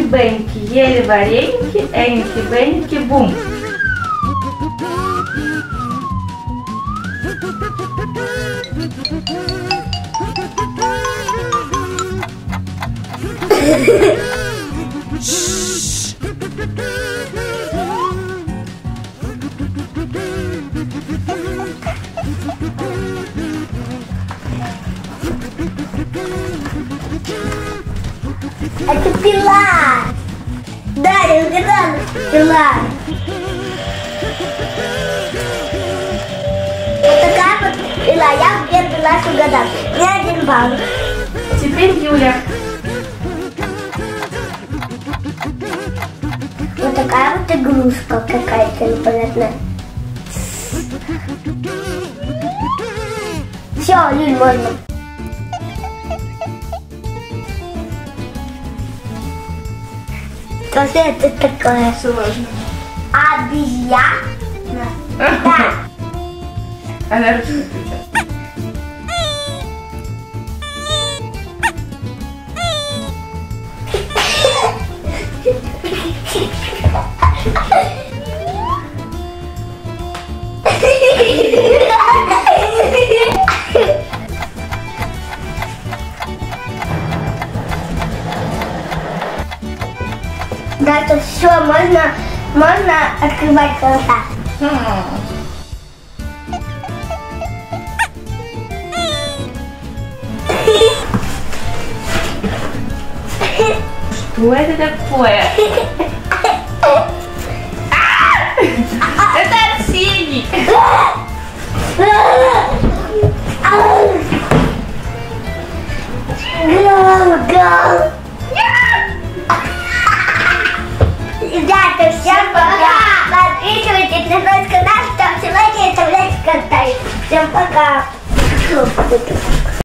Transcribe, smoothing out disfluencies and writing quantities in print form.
Эньки-беньки ели вареники, эньки-беньки бум. Это пила. Да, я угадала, пила. Вот такая вот пила. Я в первый раз угадала. Мне 1 балл. Теперь Юля. Вот такая вот игрушка какая-то непонятная. Все, Юль, можно. Что же это такое? Сложно. Обезьяна? Да. Она ручку крутит. Да, тут все, можно открывать глаза. Что это такое? Это Арсений. Гол. Ребята, всем пока! Подписывайтесь на наш канал, ставьте лайки и оставляйте комментарии. Всем пока!